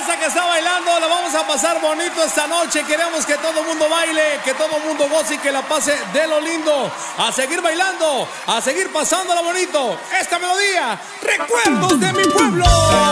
raza que está bailando, la vamos a pasar bonito esta noche. Queremos que todo el mundo baile, que todo el mundo goce y que la pase de lo lindo. A seguir bailando, a seguir pasándola bonito. Esta melodía, recuerdos de mi pueblo.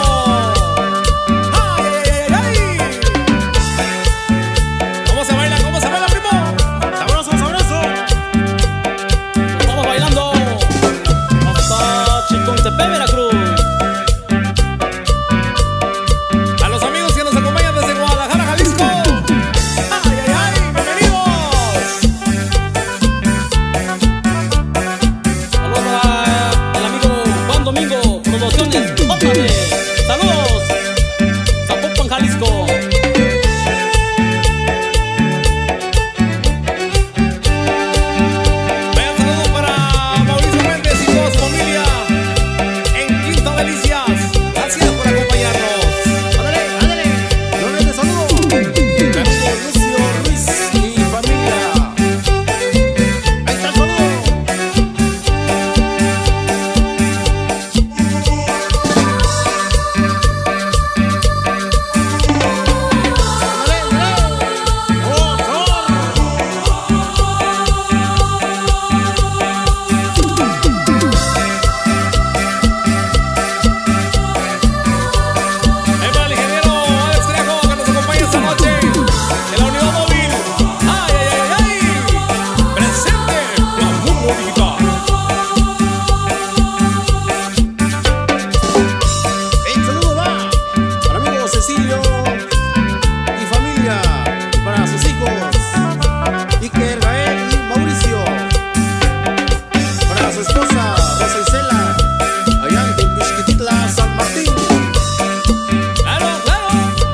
Saludos, Zapopan, Jalisco. Vaya saludo para Mauricio Méndez y toda su familia en Quinta Delicias. Gracias por acompañarnos. Ándale, ándale. Yo les saludo. Mi amigo Lucio Ruiz y familia. Ahí está el saludo. Y familia, para sus hijos, Iker, Gael y Mauricio, para su esposa Rosa Isela, allá en Pisquititla, San Martín. ¡Claro, claro!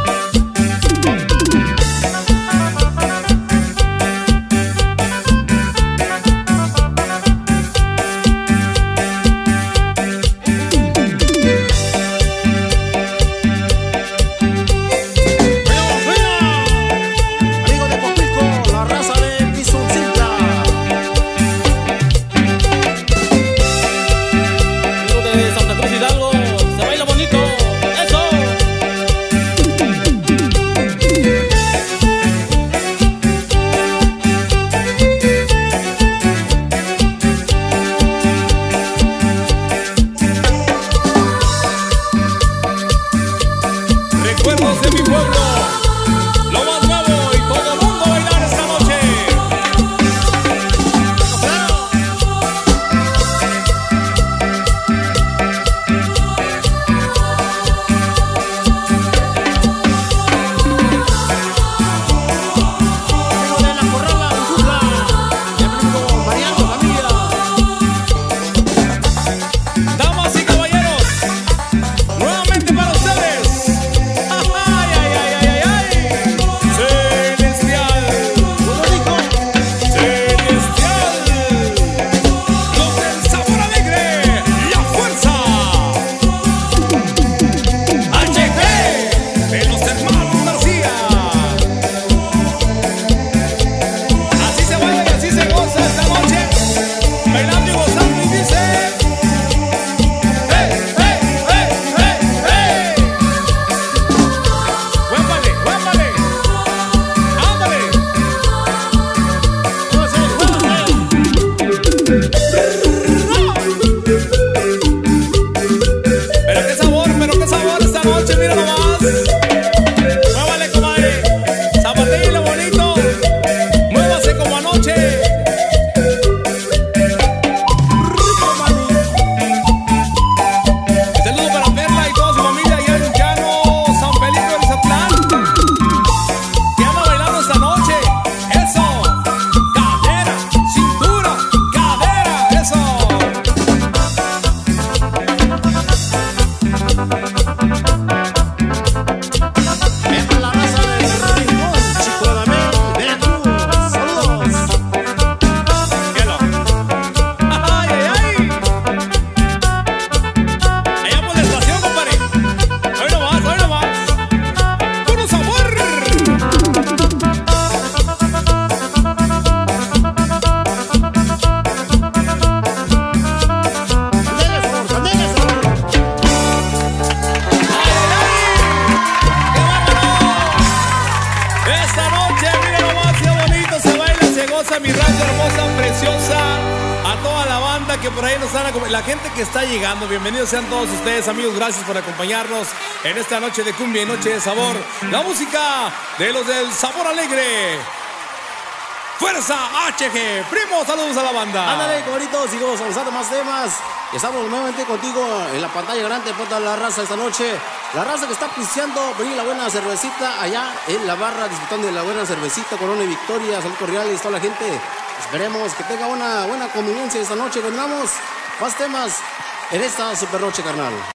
Recuerdos de mi pueblo, lo más nuevo y todo el mundo a bailar esta noche. Amigo de la Corrala, Uxutla, y amigo Mariano, familia. Damas y caballeros, nuevamente para ustedes. ¡Ay, ay, ay, ay, ay! a mi raza hermosa, preciosa, a toda la banda que por ahí nos están acompañando, la gente que está llegando, bienvenidos sean todos ustedes, amigos, gracias por acompañarnos en esta noche de cumbia y noche de sabor. La música de los del Sabor Alegre. Fuerza HG, primo, saludos a la banda. Ándale, compadritos, sigamos avanzando más temas. Estamos nuevamente contigo en la pantalla grande de toda la raza esta noche. La raza que está pisteando, venir la buena cervecita allá en la barra, disfrutando de la buena cervecita, Corona y Victoria, Salud Cordiales, toda la gente. Esperemos que tenga una buena convivencia esta noche. Vendremos más temas en esta super noche, carnal.